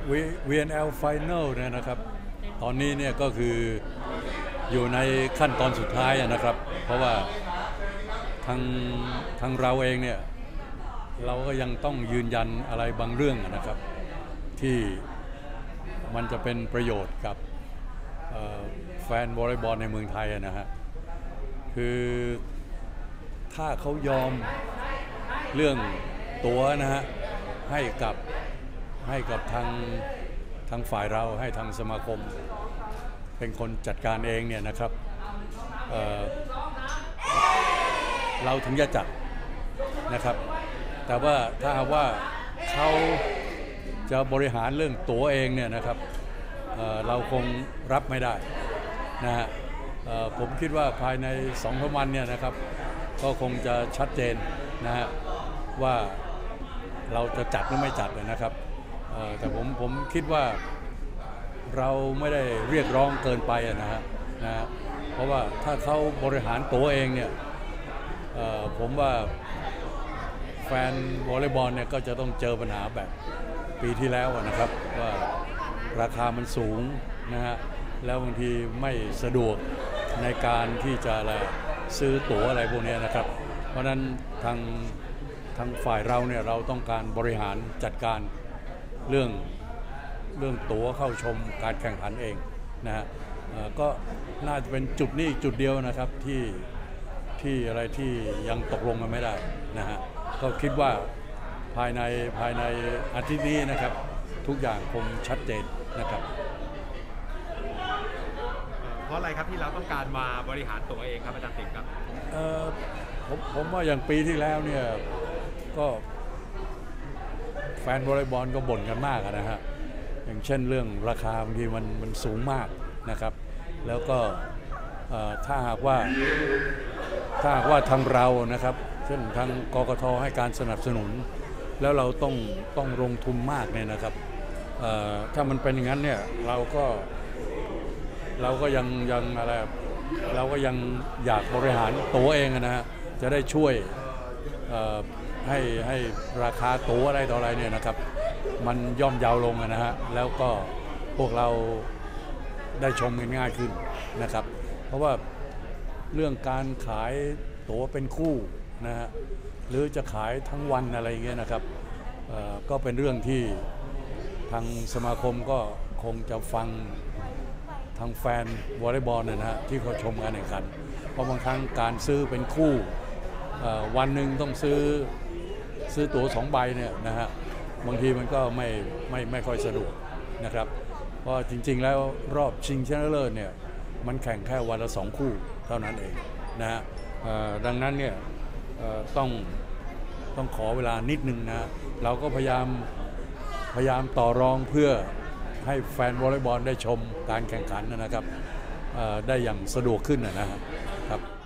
VNL Final เนี่ยนะครับตอนนี้เนี่ยก็คืออยู่ในขั้นตอนสุดท้ายนะครับ เพราะว่าทางเราเองเนี่ยเราก็ยังต้องยืนยันอะไรบางเรื่องนะครับที่มันจะเป็นประโยชน์กับแฟนวอลเลย์บอลในเมืองไทยนะฮะคือถ้าเขายอมเรื่องตั๋วนะฮะให้กับทางฝ่ายเราให้ทางสมาคมเป็นคนจัดการเองเนี่ยนะครับเราถึงจะจัดนะครับแต่ว่าถ้าว่าเขาจะบริหารเรื่องตั๋วเองเนี่ยนะครับเราคงรับไม่ได้นะฮะผมคิดว่าภายใน2-3 วันเนี่ยนะครับก็คงจะชัดเจนนะฮะว่าเราจะจัดหรือไม่จัดนะครับแต่ผมคิดว่าเราไม่ได้เรียกร้องเกินไปนะฮะเพราะว่าถ้าเขาบริหารตั๋วเองเนี่ยผมว่าแฟนวอลเลย์บอลเนี่ยก็จะต้องเจอปัญหาแบบปีที่แล้วนะครับว่าราคามันสูงนะฮะแล้วบางทีไม่สะดวกในการที่จะซื้อตั๋วอะไรพวกนี้นะครับเพราะนั้นทางฝ่ายเราเนี่ยเราต้องการบริหารจัดการเรื่องตั๋วเข้าชมการแข่งขันเองนะฮะก็น่าจะเป็นจุดนี้จุดเดียวนะครับที่อะไรที่ยังตกลงกันไม่ได้นะฮะก็คิดว่าภายในอาทิตย์นี้นะครับทุกอย่างคงชัดเจนนะครับเพราะอะไรครับที่เราต้องการมาบริหารตัวเองครับอาจารย์ติ๋งครับผมว่าอย่างปีที่แล้วเนี่ยก็แฟนวอลเลย์บอลก็บ่นกันมากนะฮะอย่างเช่นเรื่องราคาบางทีมันสูงมากนะครับแล้วก็ถ้าหากว่าทางเรานะครับเช่นทางกกท.ให้การสนับสนุนแล้วเราต้องลงทุนมากเนี่ยนะครับถ้ามันเป็นอย่างนั้นเนี่ยเราก็ยังอะไรเราก็ยังอยากบริหารตัวเองนะฮะจะได้ช่วยให้ราคาตั๋วอะไรต่ออะไรเนี่ยนะครับมันย่อมเยาลงนะฮะแล้วก็พวกเราได้ชมกันง่ายขึ้นนะครับเพราะว่าเรื่องการขายตั๋วเป็นคู่นะฮะหรือจะขายทั้งวันอะไรอย่างเงี้ยนะครับก็เป็นเรื่องที่ทางสมาคมก็คงจะฟังทางแฟนวอลเลย์บอลนะฮะที่เขาชมการแข่งขันเพราะบางครั้งการซื้อเป็นคู่วันหนึ่งต้องซื้อตั๋ว2 ใบเนี่ยนะฮะบางทีมันก็ไม่ค่อยสะดวกนะครับเพราะจริงๆแล้วรอบชิงชนะเลิศเนี่ยมันแข่งแค่วันละ2 คู่เท่านั้นเองนะฮะดังนั้นเนี่ยต้องขอเวลานิดนึงนะเราก็พยายามต่อรองเพื่อให้แฟนวอลเลย์บอลได้ชมการแข่งขันนะครับได้อย่างสะดวกขึ้นนะครับ